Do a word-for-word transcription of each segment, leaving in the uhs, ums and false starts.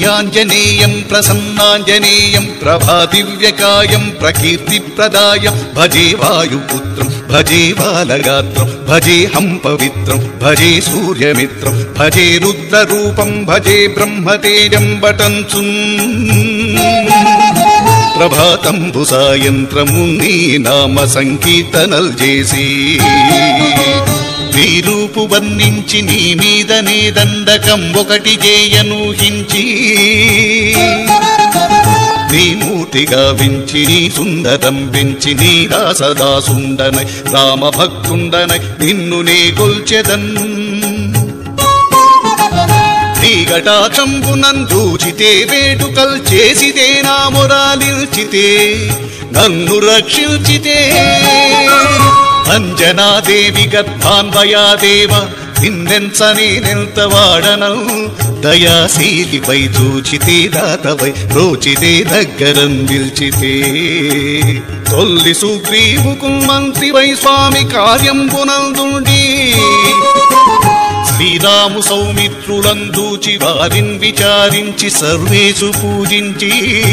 प्रियांजनेयं प्रसन्नांजनेयं प्रभादिव्यकायं प्रकीर्तिप्रदायं भजे वायुपुत्रं भजे बालगात्रं भजे हं पवित्रं भजे सूर्यमित्रं भजे रुद्ररूपं भजे ब्रह्मतेजं बटंसुं ప్రభాతంబు సాయంత్రము నీ నామ సంకీర్తనల్ చేసి నీ రూపు వర్ణించి నీ మీదనే దండకం ఒకటి చేయనూహించి నీ మూర్తిగా వించి నీ సుందరం పెంచి నీ దాసదాసుండనై రామభక్తుండనై నిన్ను నే గొల్చెదన్ ఘటాక్షంబునందూచితే వేడుకల్ చేసితే నా మొరాలిల్చితే నన్ను రక్షించితే అంజనాదేవి గర్భాన్వయాదేవ నిన్నెంచనే నెల్తవాడనల్ దయాశీలిపై చూచితే దాతవై రోచితే దగ్గరం నిల్చితే తొల్లి సుగ్రీవుకు మంత్రివై స్వామి కార్యంబునందుండి శ్రీరాము సౌమిత్రులందూచి వారిని విచారించి సర్వేసు పూజించి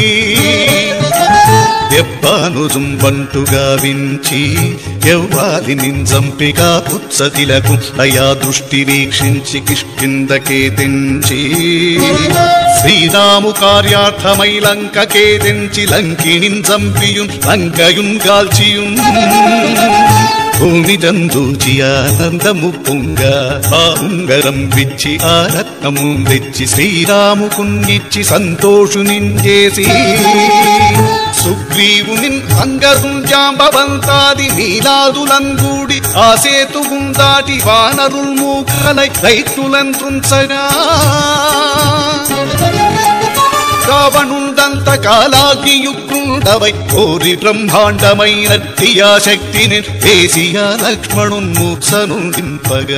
దెబ్బాను జుంబంటుగా వించి ఎవ్వాలిని చంపిగా పుత్సతిలకు అయా దృష్టి వీక్షించి కిష్కిందకే తెంచి శ్రీరాము కార్యార్థమై లంకకే తెంచి లంకిని చంపియుం లంకయున్ కాల్చియుం భూమి దందూచి ఆనందము పొంగ ఆ ఉంగరం విచ్చి ఆ రత్నము తెచ్చి శ్రీరాముకున్నిచ్చి సంతోషునించేసి సుగ్రీవుని అంగరుంజాంబవంతాది నీలాదులంగూడి ఆ సేతుగుం దాటి వానరుల్ మూకలై రైతులను తుంచగా రావణుండంత కాలాగ్నియుగ్రుండవై కోరి బ్రహ్మాండమైనట్టి ఆ శక్తిని వేసి ఆ లక్ష్మణున్మూర్ఛను దింపగా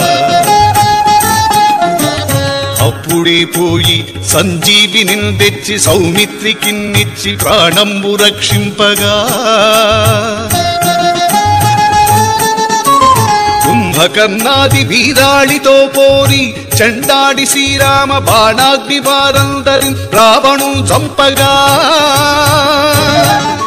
అప్పుడే పోయి సంజీవిని తెచ్చి సౌమిత్రికిన్నిచ్చి ప్రాణంబు రక్షింపగా కుంభకర్ణాది వీరాళితో పోరి చండాడి శ్రీరామ బాణాగ్ని వారందరి రావణు చంపగా